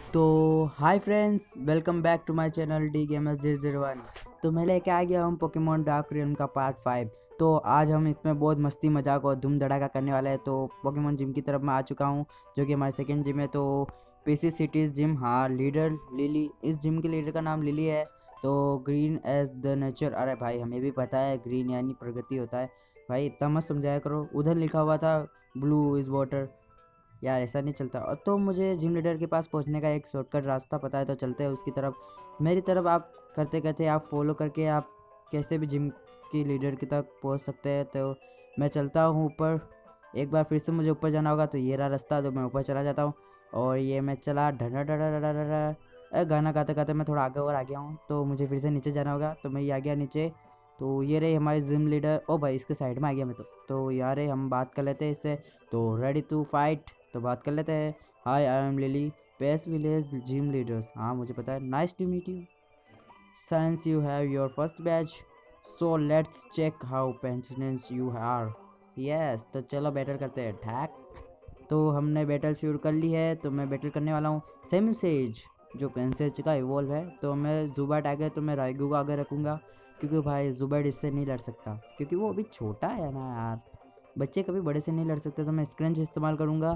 तो hi friends, welcome back to my channel D gamers 001। तो मैं लेके आ गया हूँ पोकेमोन डार्क रियल्म का पार्ट 5। तो आज हम इसमें बहुत मस्ती मजाक और धूम धड़ाका करने वाले हैं। तो पोकेमोन जिम की तरफ मैं आ चुका हूँ, जो कि हमारे सेकंड जिम है। तो पीसी सिटीज जिम, हाँ, लीडर लिली, इस जिम के लीडर का नाम लिली है। तो ग्रीन एज द नेचर, अरे भाई हमें भी पता है ग्रीन यानी प्रगति होता है। भाई इतना मत समझाया करो, उधर लिखा हुआ था ब्लू इज़ वाटर। यार ऐसा नहीं चलता। और तो मुझे जिम लीडर के पास पहुंचने का एक शॉर्टकट रास्ता पता है, तो चलते हैं उसकी तरफ। मेरी तरफ आप करते करते आप फॉलो करके आप कैसे भी जिम की लीडर की तक पहुंच सकते हैं। तो मैं चलता हूँ ऊपर। एक बार फिर से मुझे ऊपर जाना होगा, तो ये रहा रास्ता, तो मैं ऊपर चला जाता हूँ। और ये मैं चला ढड़ा ढड़ा ढड़ा ढड़ा, गाना गाते गाते मैं थोड़ा आगे और आ गया हूँ। तो मुझे फिर से नीचे जाना होगा, तो मैं ये आ गया नीचे। तो ये रही हमारी जिम लीडर। ओ भाई इसके साइड में आ गया मैं। तो यार हम बात कर लेते हैं इससे। तो रेडी टू फाइट, तो बात कर लेते हैं। Hi, I am Lily, pace village gym leaders. हाँ मुझे पता है, nice to meet you. Since you have your first badge, so let's check how patience you are. Yes, तो चलो बैटल करते हैं। ठैक। तो हमने बैटल शुरू कर ली है। तो मैं बैटल करने वाला हूँ सेज, जो पेंसेज का इवॉल्व है। तो मैं जुबाट आ गया, तो मैं राइगू को आगे रखूँगा, क्योंकि भाई जुबाट इससे नहीं लड़ सकता, क्योंकि वो अभी छोटा है ना यार। बच्चे कभी बड़े से नहीं लड़ सकते। तो मैं स्क्रंच इस्तेमाल करूँगा।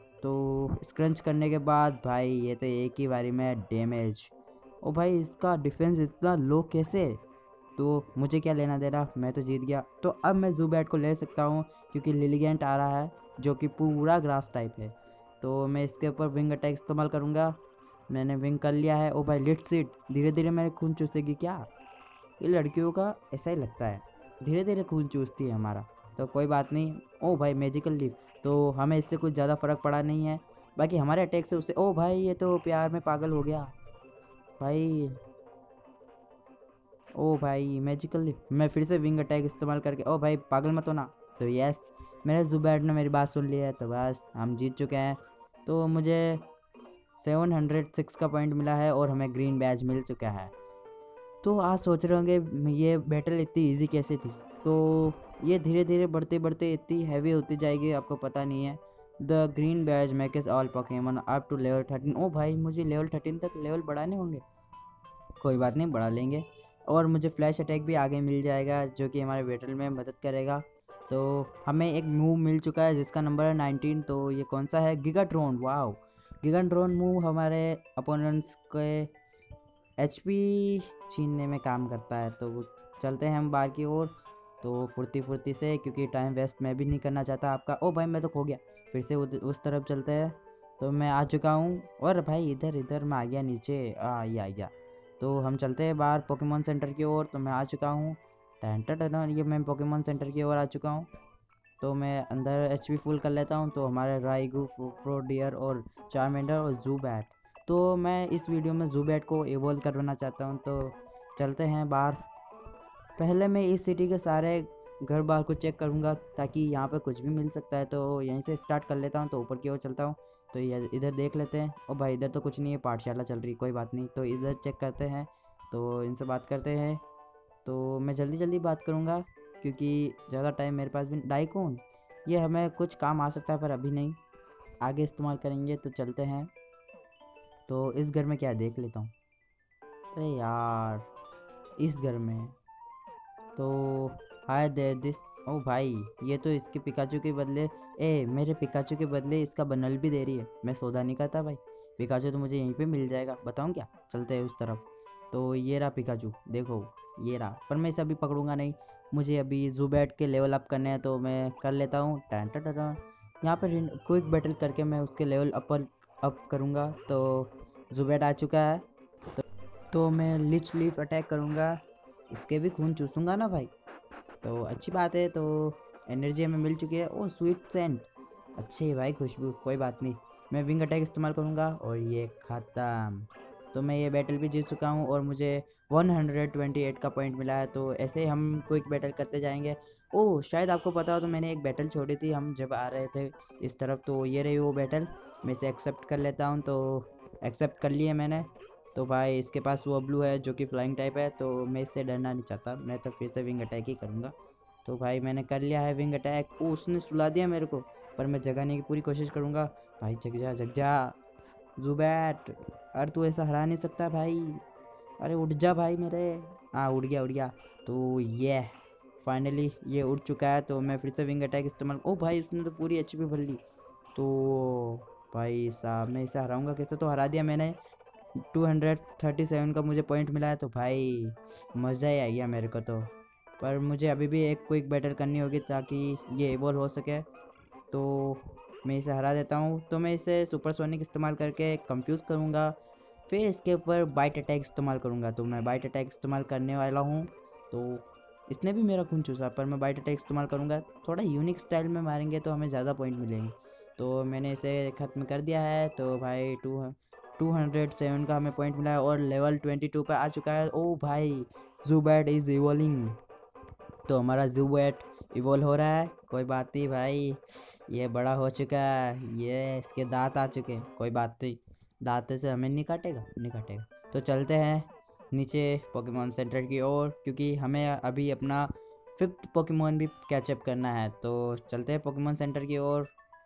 तो स्क्रंच करने के बाद भाई ये तो एक ही बारी में डैमेज। ओ भाई इसका डिफेंस इतना लो कैसे? तो मुझे क्या लेना देना, मैं तो जीत गया। तो अब मैं जूबैट को ले सकता हूँ, क्योंकि लिलीगेंट आ रहा है, जो कि पूरा ग्रास टाइप है। तो मैं इसके ऊपर विंग अटैक इस्तेमाल करूँगा। मैंने विंग कर लिया है। ओ भाई लिट सीट, धीरे धीरे मेरे खून चूसेगी क्या? ये लड़कियों का ऐसा ही लगता है, धीरे धीरे खून चूसती है हमारा। तो कोई बात नहीं। ओ भाई मैजिकल लीफ, तो हमें इससे कुछ ज़्यादा फर्क पड़ा नहीं है। बाकी हमारे अटैक से उससे, ओ भाई ये तो प्यार में पागल हो गया भाई। ओ भाई मैजिकल लीफ, मैं फिर से विंग अटैक इस्तेमाल करके, ओ भाई पागल मत होना। तो यस, मेरे जुबैर ने मेरी बात सुन ली है, तो बस हम जीत चुके हैं। तो मुझे 706 का पॉइंट मिला है और हमें ग्रीन बैज मिल चुका है। तो आप सोच रहे होंगे ये बैटल इतनी इजी कैसे थी। तो ये धीरे धीरे बढ़ते बढ़ते इतनी हैवी होती जाएगी, आपको पता नहीं है। The green badge makes all Pokemon up to level 13। ओ भाई मुझे लेवल 13 तक लेवल बढ़ाने होंगे। कोई बात नहीं, बढ़ा लेंगे। और मुझे फ्लैश अटैक भी आगे मिल जाएगा, जो कि हमारे बैटल में मदद करेगा। तो हमें एक मूव मिल चुका है जिसका नंबर है 19। तो ये कौन सा है? गिगाट्रॉन। वाओ, गिगाट्रॉन मूव हमारे अपोनेंट्स के एचपी छीनने में काम करता है। तो चलते हैं हम बाहर की ओर। तो फुर्ती फुर्ती से, क्योंकि टाइम वेस्ट मैं भी नहीं करना चाहता आपका। ओ भाई मैं तो खो गया। फिर से उस तरफ चलते हैं। तो मैं आ चुका हूँ। और भाई इधर इधर मैं आ गया नीचे, आ गया। तो हम चलते हैं बाहर पोकेमोन सेंटर की ओर। तो मैं आ चुका हूँ। टैन ये मैं पोकेमोन सेंटर की ओर आ चुका हूँ। तो मैं अंदर एचपी फुल कर लेता हूँ। तो हमारे राइगू, फ्रोडियर और चारमेंडर और जूबैट। तो मैं इस वीडियो में जूबैट को इवॉल्व करवाना चाहता हूँ। तो चलते हैं बाहर। पहले मैं इस सिटी के सारे घर बार को चेक करूँगा, ताकि यहाँ पे कुछ भी मिल सकता है। तो यहीं से स्टार्ट कर लेता हूँ। तो ऊपर की ओर चलता हूँ। तो ये इधर देख लेते हैं। और भाई इधर तो कुछ नहीं है, पाठशाला चल रही, कोई बात नहीं। तो इधर चेक करते हैं। तो इनसे बात करते हैं। तो मैं जल्दी जल्दी बात करूँगा, क्योंकि ज़्यादा टाइम मेरे पास भी। डाइकोन, ये हमें कुछ काम आ सकता है, पर अभी नहीं, आगे इस्तेमाल करेंगे। तो चलते हैं। तो इस घर में क्या है, देख लेता हूँ। अरे यार, इस घर में तो हाय दे दिस। ओ भाई, ये तो इसके पिकाचू के बदले, मेरे पिकाचू के बदले इसका बनल भी दे रही है। मैं सौदा नहीं करता भाई, पिकाचू तो मुझे यहीं पे मिल जाएगा। बताऊँ क्या, चलते हैं उस तरफ। तो ये रहा पिकाचू, देखो ये रहा। पर मैं इसे अभी पकड़ूंगा नहीं, मुझे अभी जूबैट के लेवल अप करने हैं। तो मैं कर लेता हूँ। टैन टैन टैन। यहाँ पर क्विक बैटल करके मैं उसके लेवल अप करूँगा। तो जूबैट आ चुका है। तो मैं लिच लीफ अटैक करूँगा, इसके भी खून चूसूंगा ना भाई। तो अच्छी बात है। तो एनर्जी हमें मिल चुकी है। ओ स्वीट सेंट, अच्छी है भाई खुशबू। कोई बात नहीं, मैं विंग अटैक इस्तेमाल करूँगा और ये ख़त्म। तो मैं ये बैटल भी जीत चुका हूँ और मुझे 128 का पॉइंट मिला है। तो ऐसे हम क्विक बैटल करते जाएंगे। ओह शायद आपको पता हो, तो मैंने एक बैटल छोड़ी थी हम जब आ रहे थे इस तरफ। तो ये रही वो बैटल, मैं इसे एक्सेप्ट कर लेता हूँ। तो एक्सेप्ट कर लिए मैंने। तो भाई इसके पास वो ब्लू है, जो कि फ्लाइंग टाइप है। तो मैं इससे डरना नहीं चाहता, मैं तो फिर से विंग अटैक ही करूँगा। तो भाई मैंने कर लिया है विंग अटैक। ओ उसने सुला दिया मेरे को, पर मैं जगाने की पूरी कोशिश करूँगा। भाई जग जा जग जा, जुबैट। अरे तू ऐसा हरा नहीं सकता भाई। अरे उठ जा भाई मेरे। हाँ उड़ गया उड़ गया। तो ये फाइनली ये उड़ चुका है। तो मैं फिर से विंग अटैक इस्तेमाल, ओ भाई उसने तो पूरी एचपी भर ली। तो भाई साहब मैं इसे हराऊंगा कैसे, तो हरा दिया मैंने। 237 का मुझे पॉइंट मिला है। तो भाई मज़ा ही आ गया मेरे को तो। पर मुझे अभी भी एक क्विक बैटल करनी होगी ताकि ये इवॉल्व हो सके। तो मैं इसे हरा देता हूँ। तो मैं इसे सुपरसोनिक इस्तेमाल करके कंफ्यूज करूँगा, फिर इसके ऊपर बाइट अटैक इस्तेमाल करूँगा। तो मैं बाइट अटैक इस्तेमाल करने वाला हूँ। तो इसने भी मेरा खून चूसा, पर मैं बाइट अटैक इस्तेमाल करूँगा। थोड़ा यूनिक स्टाइल में मारेंगे तो हमें ज़्यादा पॉइंट मिलेंगे। तो मैंने इसे ख़त्म कर दिया है। तो भाई 207 का हमें पॉइंट मिला है और लेवल 22 पे आ चुका है। ओ भाई ज़ुबैट इज़ इवॉल्विंग। तो हमारा ज़ुबैट इवॉल्व हो रहा है। कोई बात नहीं भाई, ये बड़ा हो चुका है, ये इसके दांत आ चुके हैं। कोई बात नहीं, दांत से हमें नहीं काटेगा, नहीं काटेगा। तो चलते हैं नीचे पोकेमॉन सेंटर की ओर, क्योंकि हमें अभी अपना 5th पोकेमॉन भी कैचअप करना है। तो चलते हैं पोकेमॉन सेंटर की ओर।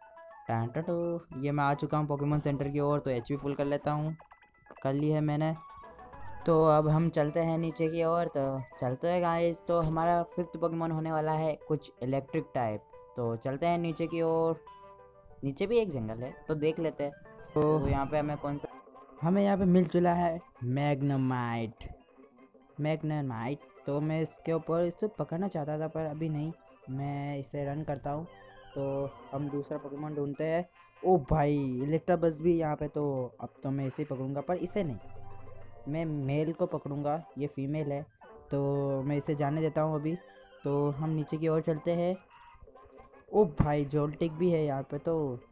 टैंटो ये मैं आ चुका हूँ पोकेमॉन सेंटर की ओर। तो एचपी फुल कर लेता हूँ, कर ली है मैंने। तो अब हम चलते हैं नीचे की ओर। तो चलते हैं गाइस। तो हमारा 5th पोकेमॉन होने वाला है कुछ इलेक्ट्रिक टाइप। तो चलते हैं नीचे की ओर। नीचे भी एक जंगल है तो देख लेते हैं। तो यहाँ पे हमें कौन सा, हमें यहाँ पे मिल चुका है मैग्नेमाइट। मैग्नेमाइट तो मैं इसके ऊपर इसे पकड़ना चाहता था पर अभी नहीं, मैं इसे रन करता हूँ। तो हम दूसरा पोकेमॉन ढूंढते हैं। ओ भाई इलेक्ट्राबस भी यहाँ पे। तो अब तो मैं इसे पकड़ूंगा, पर इसे नहीं, मैं मेल को पकड़ूंगा, ये फीमेल है। तो मैं इसे जाने देता हूँ अभी। तो हम नीचे की ओर चलते हैं। ओ भाई जोल्टिक भी है यहाँ पे।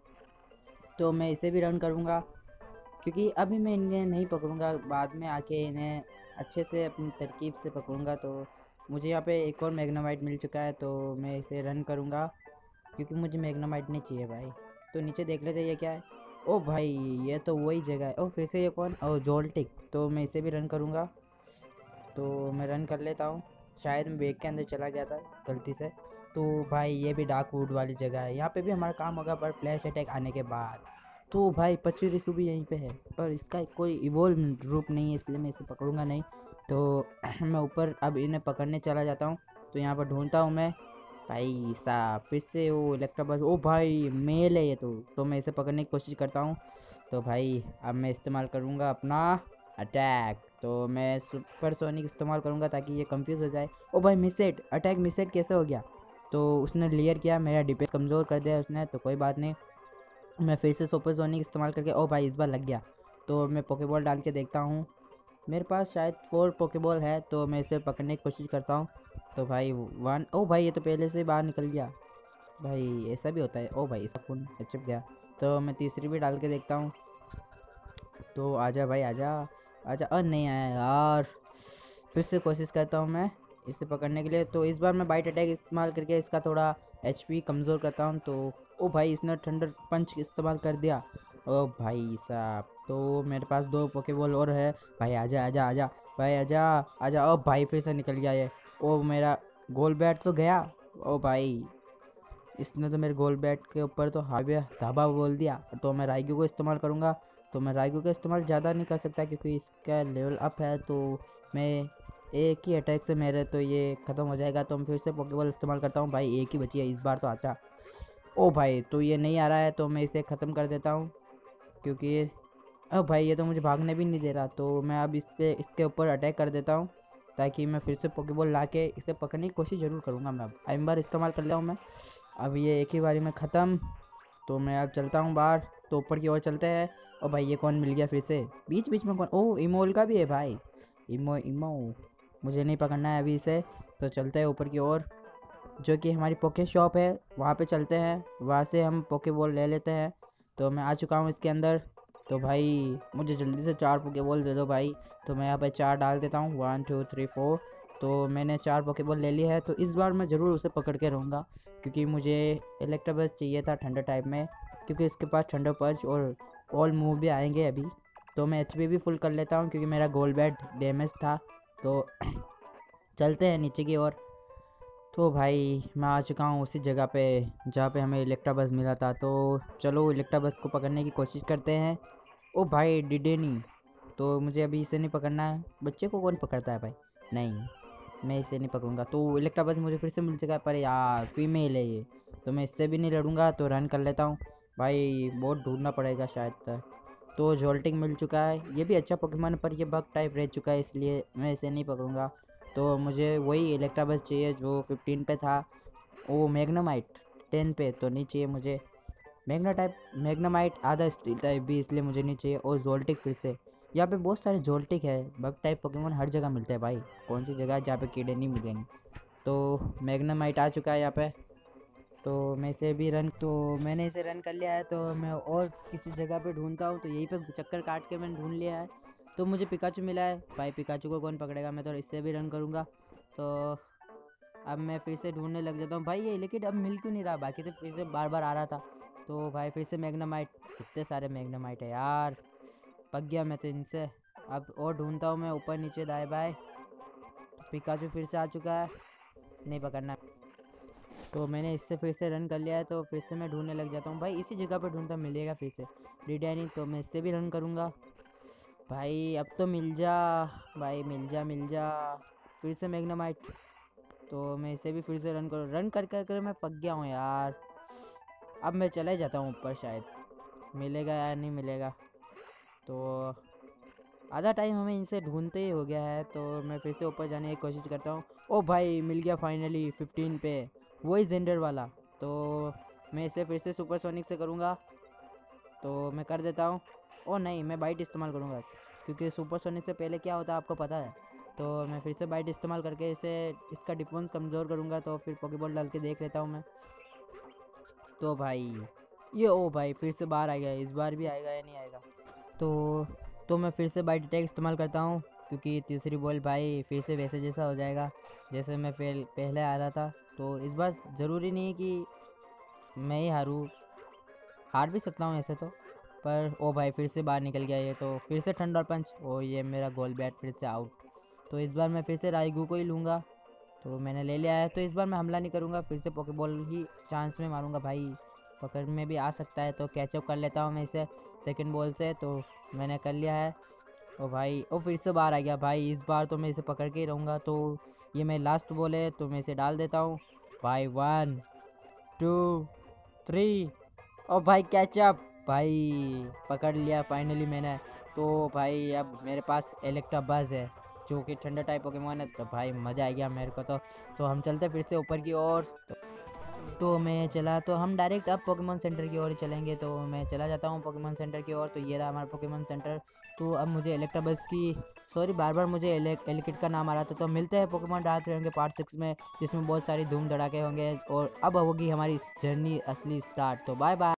तो मैं इसे भी रन करूँगा, क्योंकि अभी मैं इन्हें नहीं पकड़ूंगा, बाद में आके इन्हें अच्छे से अपनी तरकीब से पकड़ूंगा। तो मुझे यहाँ पे एक और मैग्नेमाइट मिल चुका है। तो मैं इसे रन करूँगा, क्योंकि मुझे मैग्नेमाइट नहीं चाहिए भाई। तो नीचे देख लेते ये क्या है। ओ भाई ये तो वही जगह है। ओ फिर से ये कौन, ओ जोल्टिक। तो मैं इसे भी रन करूँगा। तो मैं रन कर लेता हूँ। शायद मैं बेग के अंदर चला गया था गलती से। तो भाई ये भी डार्क वुड वाली जगह है, यहाँ पे भी हमारा काम होगा पर फ्लैश अटैक आने के बाद। तो भाई पचीरिसु भी यहीं पे है, पर इसका कोई इवोल्व रूप नहीं है, इसलिए मैं इसे पकड़ूंगा नहीं। तो मैं ऊपर अब इन्हें पकड़ने चला जाता हूँ। तो यहाँ पर ढूंढता हूँ मैं। भाई साहब फिर से वो इलेक्ट्रोबस, ओ भाई मेल है ये तो मैं इसे पकड़ने की कोशिश करता हूँ। तो भाई अब मैं इस्तेमाल करूँगा अपना अटैक। तो मैं सुपर सोनिक इस्तेमाल करूँगा ताकि ये कंफ्यूज हो जाए। ओ भाई मिसेट अटैक, मिसेट कैसे हो गया। तो उसने क्लियर किया, मेरा डिफेंस कमज़ोर कर दिया उसने। तो कोई बात नहीं, मैं फिर से सुपर सोनिक इस्तेमाल करके, ओ भाई इस बार लग गया। तो मैं पोकेबॉल डाल के देखता हूँ। मेरे पास शायद 4 पोकेबॉल है। तो मैं इसे पकड़ने की कोशिश करता हूँ। तो भाई 1, ओ भाई ये तो पहले से बाहर निकल गया। भाई ऐसा भी होता है। ओ भाई इसका खून चिप गया। तो मैं तीसरी भी डाल के देखता हूँ। तो आजा भाई आजा आजा, नहीं आया यार। फिर से कोशिश करता हूँ मैं इसे पकड़ने के लिए। तो इस बार मैं बाइट अटैक इस्तेमाल करके इसका थोड़ा एचपी कमज़ोर करता हूँ। तो ओ भाई इसने थंडर पंच इस्तेमाल कर दिया। ओ भाई साहब तो मेरे पास 2 पोकेबॉल और है। भाई आजा आजा आजा भाई आजा आजा। ओ भाई फिर से निकल गया ये। ओ मेरा गोल बैट तो गया। ओ भाई इसने तो मेरे गोल बैट के ऊपर तो हावे धाबा बोल दिया। तो मैं राइगू को इस्तेमाल करूँगा। तो मैं राइगू का इस्तेमाल ज़्यादा नहीं कर सकता, क्योंकि इसका लेवल अप है। तो मैं एक ही अटैक से मेरे तो ये ख़त्म हो जाएगा। तो मैं फिर से पोकेबॉल इस्तेमाल करता हूँ। भाई एक ही बची है इस बार, तो आचा। ओ भाई तो ये नहीं आ रहा है, तो मैं इसे ख़त्म कर देता हूँ, क्योंकि अब भाई ये तो मुझे भागने भी नहीं दे रहा। तो मैं अब इसके ऊपर अटैक कर देता हूँ, ताकि मैं फिर से पोकेबॉल ला के इसे पकड़ने की कोशिश ज़रूर करूँगा। मैं अब आइम बार इस्तेमाल कर लिया हूँ मैं। अब ये एक ही बारी में ख़त्म। तो मैं अब चलता हूँ बाहर। तो ऊपर की ओर चलते हैं। और भाई ये कौन मिल गया फिर से बीच बीच में, कौन, ओ इमोल का भी है भाई। इमो इमो मुझे नहीं पकड़ना है अभी इसे। तो चलते हैं ऊपर की ओर, जो कि हमारी पोके शॉप है, वहाँ पे चलते हैं, वहाँ से हम पोके बॉल ले लेते हैं। तो मैं आ चुका हूँ इसके अंदर। तो भाई मुझे जल्दी से 4 पोके बॉल दे दो भाई। तो मैं यहाँ पे 4 डाल देता हूँ, 1 2 3 4। तो मैंने 4 पोके बॉल ले ली है। तो इस बार मैं ज़रूर उसे पकड़ के रहूँगा, क्योंकि मुझे इलेक्ट्रोबस चाहिए था ठंडा टाइप में, क्योंकि इसके पास ठंडा पंच और ऑल मूव भी आएंगे अभी। तो मैं एचपी भी फुल कर लेता हूँ, क्योंकि मेरा गोल बैट डैमेज था। तो चलते हैं नीचे की ओर। तो भाई मैं आ चुका हूँ उसी जगह पे जहाँ पे हमें इलेक्ट्राबस मिला था। तो चलो इलेक्ट्राबस को पकड़ने की कोशिश करते हैं। ओ भाई डिडेनी, तो मुझे अभी इसे नहीं पकड़ना है। बच्चे को कौन पकड़ता है भाई? नहीं, मैं इसे नहीं पकड़ूंगा। तो इलेक्ट्राबस मुझे फिर से मिल चुका है, पर यार फीमेल है ये, तो मैं इससे भी नहीं लड़ूंगा, तो रन कर लेता हूँ। भाई बहुत ढूंढना पड़ेगा शायद तक। तो जोल्टिंग मिल चुका है, ये भी अच्छा पोकेमॉन, पर ये बग टाइप रह चुका है, इसलिए मैं इसे नहीं पकड़ूंगा। तो मुझे वही इलेक्ट्राबस चाहिए जो 15 पे था। ओ मैग्नेमाइट 10 पे तो नहीं चाहिए मुझे। मैग्नेमाइट आधा स्टील टाइप भी इसलिए मुझे नहीं चाहिए। और जोल्टिक फिर से, यहाँ पे बहुत सारे जोल्टिक है। बग टाइप पोकेमोन हर जगह मिलते हैं भाई, कौन सी जगह है जहाँ पे कीड़े नहीं मिलेंगे। तो मैग्नेमाइट आ चुका है यहाँ पे, तो मैं इसे भी रन, तो मैंने इसे रन कर लिया है। तो मैं और किसी जगह पे ढूंढता हूँ, तो यहीं पे चक्कर काट के मैंने ढूंढ लिया है। तो मुझे पिकाचू मिला है भाई, पिकाचू को कौन पकड़ेगा, मैं तो इससे भी रन करूँगा। तो अब मैं फिर से ढूंढने लग जाता हूँ भाई ये, लेकिन अब मिल क्यों नहीं रहा, बाकी तो फिर से बार बार आ रहा था। तो भाई फिर से मैग्नेमाइट, कितने सारे मैग्नेमाइट है यार, पक गया मैं तो इनसे। अब और ढूंढता हूँ मैं ऊपर नीचे दाएं बाएं। तो पिकाचू फिर से आ चुका है, नहीं पकड़ना। तो मैंने इससे फिर से रन कर लिया है, तो फिर से मैं ढूंढने लग जाता हूँ भाई, इसी जगह पर ढूंढता मिलेगा फिर से डिडैनी। तो मैं इससे भी रन करूँगा भाई, अब तो मिल जा भाई, मिल जा मिल जा। फिर से मैग्नेमाइट, तो मैं इसे भी फिर से रन करूँ, रन कर कर कर मैं पक गया हूँ यार। अब मैं चला ही जाता हूँ ऊपर, शायद मिलेगा या नहीं मिलेगा। तो आधा टाइम हमें इनसे ढूंढते ही हो गया है, तो मैं फिर से ऊपर जाने की कोशिश करता हूँ। ओ भाई मिल गया फाइनली 15 पे, वही जेंडर वाला। तो मैं इसे फिर से सुपरसोनिक से करूँगा, तो मैं कर देता हूँ। ओ नहीं, मैं बाइट इस्तेमाल करूँगा, क्योंकि सुपरसोनिक से पहले क्या होता है आपको पता है। तो मैं फिर से बाइट इस्तेमाल करके इसे, इसका डिफेंस कमज़ोर करूँगा। तो फिर पॉकेबॉल डाल के देख लेता हूँ मैं। तो भाई ये, ओ भाई फिर से बाहर आ गया, इस बार भी आएगा या नहीं आएगा। तो मैं फिर से बाइट अटैक इस्तेमाल करता हूँ, क्योंकि तीसरी बॉल भाई फिर से वैसे जैसा हो जाएगा जैसे मैं पहले आ रहा था। तो इस बार ज़रूरी नहीं है कि मैं ही हार भी सकता हूँ ऐसे तो। पर ओ भाई फिर से बाहर निकल गया ये, तो फिर से थंडर पंच, ओ ये मेरा गोल बैट फिर से आउट। तो इस बार मैं फिर से राइगू को ही लूँगा, तो मैंने ले लिया है। तो इस बार मैं हमला नहीं करूँगा, फिर से पॉकेबॉल ही चांस में मारूंगा भाई, पकड़ में भी आ सकता है। तो कैचअप कर लेता हूँ मैं इसे सेकंड बॉल से, तो मैंने कर लिया है। ओ भाई ओ फिर से बाहर आ गया भाई, इस बार तो मैं इसे पकड़ के ही रहूँगा। तो ये मेरी लास्ट बॉल है, तो मैं इसे डाल देता हूँ भाई। 1 2 3, ओ भाई कैचअप भाई, पकड़ लिया फाइनली मैंने। तो भाई अब मेरे पास इलेक्ट्राबज़ है, जो कि ठंडा टाइप पोकेमॉन है। तो भाई मज़ा आ गया मेरे को तो हम चलते फिर से ऊपर की ओर। तो मैं चला, तो हम डायरेक्ट अब पोकेमॉन सेंटर की ओर ही चलेंगे। तो मैं चला जाता हूँ पोकेमॉन सेंटर की ओर। तो ये रहा हमारा पोकेमॉन सेंटर। तो अब मुझे इलेक्ट्राबस की, सॉरी बार बार मुझे एलिकिड का नाम आ रहा था। तो मिलते हैं पोकेमॉन डार्क होंगे पार्ट 6 में, जिसमें बहुत सारी धूम धड़ाके होंगे, और अब होगी हमारी जर्नी असली स्टार्ट। तो बाय बाय।